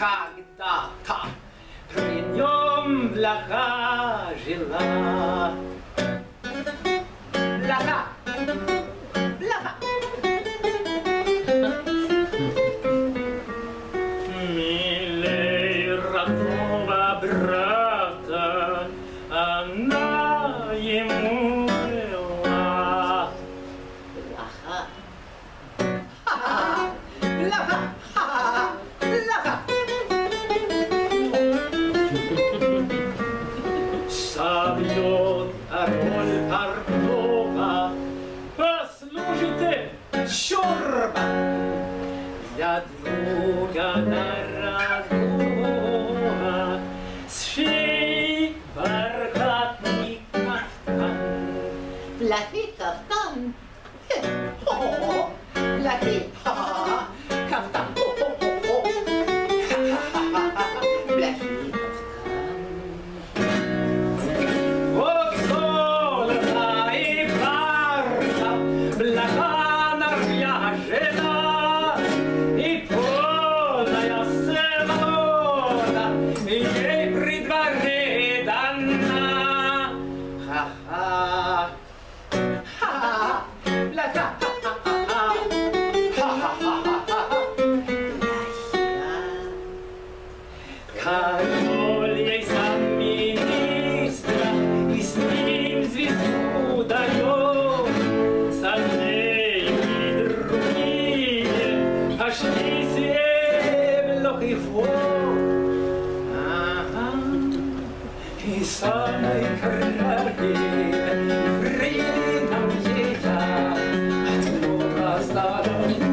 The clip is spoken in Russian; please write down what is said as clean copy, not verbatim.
когда-то при нем блага жила. Блага, блага. Милей родного брата она ему была. Блага. Блага. Собьет роль Портнова, послужите чорба для друга дорогого. Сшей бархатный кафтан. Плохий кафтан? Хо-хо-хо. Плохий кафтан. Хо-хо-хо-хо. Плохий кафтан. Вот золото и бархат, блага наряжена, и полная сцена ей при дворе дана. Ха-ха, ха-ха, блага, ха-ха-ха, ха-ха-ха-ха. Король ей сам министра, и с ним звезду дает. Со нею и другие пошли Семлок и Фок. Ага. И самой королеве Фрейлином ея от много осталось.